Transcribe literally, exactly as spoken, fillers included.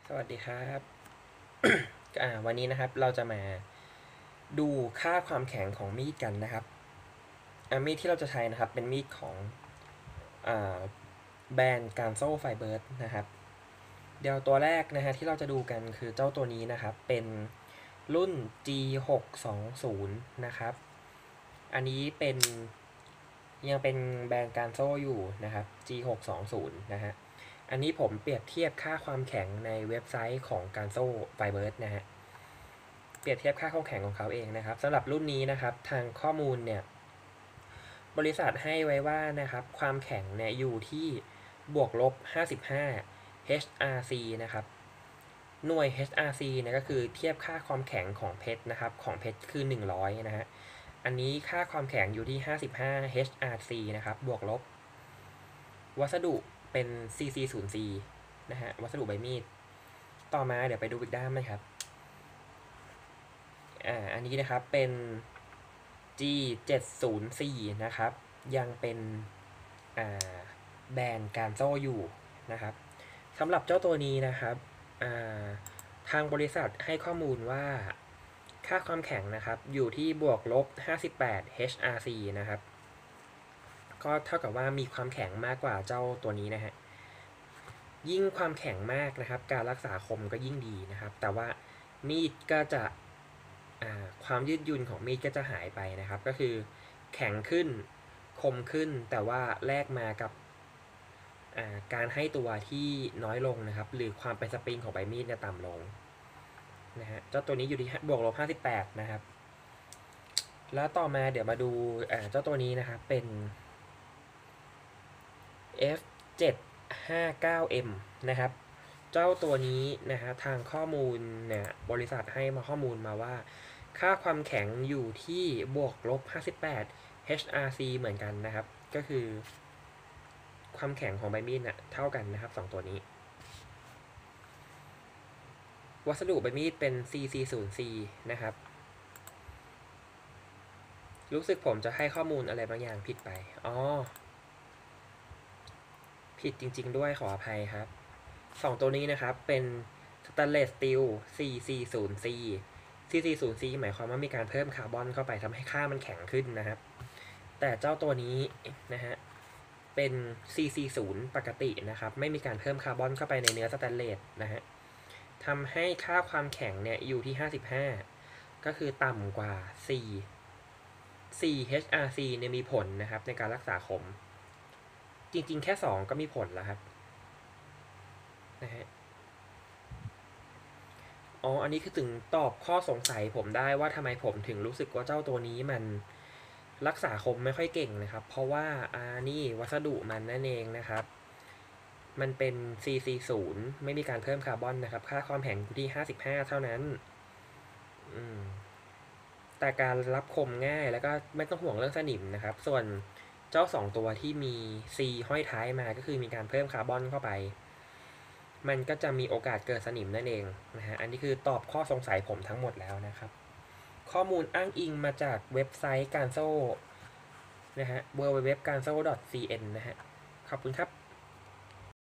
สวัสดีครับ วันนี้นะครับเราจะมาดูค่าความแข็งของมีดกันนะครับมีดที่เราจะใช้นะครับเป็นมีดของแบรนด์การโซ่ไฟเบิร์ดนะครับเดี๋ยวตัวแรกนะฮะที่เราจะดูกันคือเจ้าตัวนี้นะครับเป็นรุ่น จี หกสองศูนย์ นะครับอันนี้เป็นยังเป็นแบรนด์การโซ่อยู่นะครับ จี หกสองศูนย์ นะฮะอันนี้ผมเปรียบเทียบค่าความแข็งในเว็บไซต์ของการโซ่ไฟเบิร์ดนะฮะเปรียบเทียบค่าความแข็งของเขาเองนะครับสำหรับรุ่นนี้นะครับทางข้อมูลเนี่ยบริษัทให้ไว้ว่านะครับความแข็งเนี่ยอยู่ที่บวกลบห้าสิบห้า เอช อาร์ ซี นะครับหน่วย เอช อาร์ ซี เนี่ยก็คือเทียบค่าความแข็งของเพชรนะครับของเพชรคือหนึ่งร้อยนะฮะอันนี้ค่าความแข็งอยู่ที่ห้าสิบห้า เอช อาร์ ซี นะครับบวกลบวัสดุเป็น ซี ซี ศูนย์ ซี นะฮะวัสดุใบมีดต่อมาเดี๋ยวไปดูอีกด้านไหมครับอ่าอันนี้นะครับเป็น จี เจ็ดศูนย์สี่ นะครับยังเป็นอ่าแบรนด์การโซ่อยู่นะครับสำหรับเจ้าตัวนี้นะครับทางบริษัทให้ข้อมูลว่าค่าความแข็งนะครับอยู่ที่บวกลบห้าสิบแปด เอช อาร์ ซี นะครับก็เท่ากับว่ามีความแข็งมากกว่าเจ้าตัวนี้นะฮะยิ่งความแข็งมากนะครับการรักษาคมก็ยิ่งดีนะครับแต่ว่ามีดก็จะความยืดหยุ่นของมีดก็จะหายไปนะครับก็คือแข็งขึ้นคมขึ้นแต่ว่าแลกมากับการให้ตัวที่น้อยลงนะครับหรือความเป็นสปริงของใบมีดเนี่ยต่ำลงนะฮะเจ้าตัวนี้อยู่ที่บวกลบห้าสิบแปดนะครับแล้วต่อมาเดี๋ยวมาดูเจ้าตัวนี้นะครับเป็น เอฟ เจ็ดห้าเก้าเอ็ม นะครับเจ้าตัวนี้นะฮะทางข้อมูลเนี่ยบริษัทให้มาข้อมูลมาว่าค่าความแข็งอยู่ที่บวกลบห้าสิบแปด เอช อาร์ ซี เหมือนกันนะครับก็คือความแข็งของใบมีดเท่ากันนะครับสองตัวนี้วัสดุใบมีดเป็น ซี ซี ศูนย์ ซี นะครับรู้สึกผมจะให้ข้อมูลอะไรบางอย่างผิดไปอ๋อผิดจริงๆด้วยขออภัยครับสองตัวนี้นะครับเป็นสแตนเลสสตีล ซี ซี ศูนย์ ซี ซี ซี ศูนย์ ซี หมายความว่ามีการเพิ่มคาร์บอนเข้าไปทำให้ค่ามันแข็งขึ้นนะครับแต่เจ้าตัวนี้นะฮะเป็น ซี ซี ศูนย์ ปกตินะครับไม่มีการเพิ่มคาร์บอนเข้าไปในเนื้อสแตนเลสนะฮะทำให้ค่าความแข็งเนี่ยอยู่ที่ห้าสิบห้าก็คือต่ำกว่า 4 4 เอช อาร์ ซี เนี่ยมีผลนะครับในการรักษาคมจริงๆแค่สองก็มีผลแล้วครับนะฮะอ๋ออันนี้คือถึงตอบข้อสงสัยผมได้ว่าทำไมผมถึงรู้สึกว่าเจ้าตัวนี้มันรักษาคมไม่ค่อยเก่งนะครับเพราะว่าอ่านี่วัสดุมันนั่นเองนะครับมันเป็น ซี ซี ศูนย์ ไม่มีการเพิ่มคาร์บอนนะครับค่าความแข็งอยู่ที่ห้าสิบห้าเท่านั้นอืมแต่การรับคมง่ายแล้วก็ไม่ต้องห่วงเรื่องสนิมนะครับส่วนเจ้าสองตัวที่มี C ห้อยท้ายมาก็คือมีการเพิ่มคาร์บอนเข้าไปมันก็จะมีโอกาสเกิดสนิมนั่นเองนะฮะอันนี้คือตอบข้อสงสัยผมทั้งหมดแล้วนะครับข้อมูลอ้างอิงมาจากเว็บไซต์การโซ่นะฮะ ดับเบิลยู ดับเบิลยู ดับเบิลยู ดอท การโซ่ ดอท ซี เอ็น นะฮะขอบคุณครับ